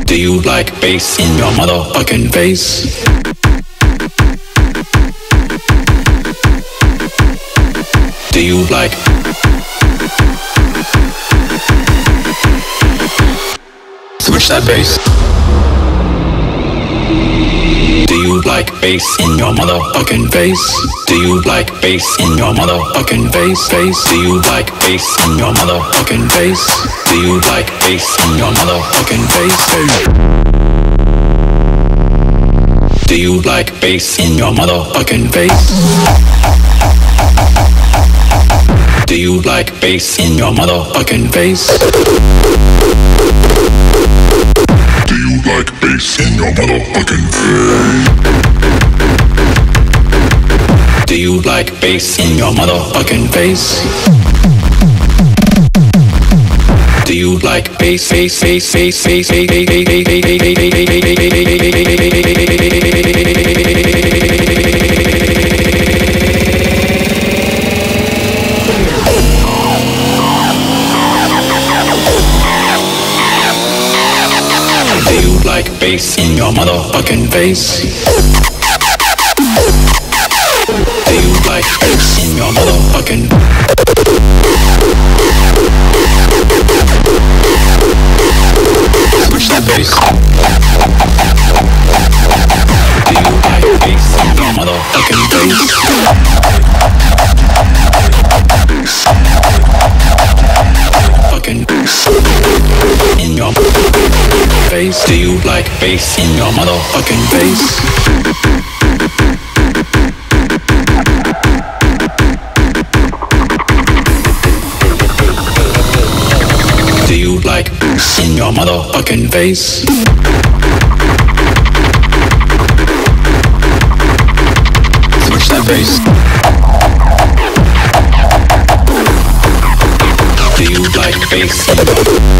Do you like bass in your motherfucking face? Do you like? Switch that bass. Do you like bass in your motherfucking face? Do you like bass in your motherfucking face? Do you like bass in your motherfucking face? Do you like bass in your motherfucking face? Do you like bass in your motherfucking face? Do you like bass in your motherfucking face? Do you like bass in your motherfucking face? Do you like bass in your motherfucking face? Do you like bass, bass, bass, bass, bass, bass, bass, bass, bass in your motherfucking face? Do you like bass in your motherfucking? Switch that bass. Do you like bass in your motherfucking face? Fucking in your face. Do you like bass in your motherfucking face? Do you like bass in your motherfucking face? Switch that bass. Do you like bass in your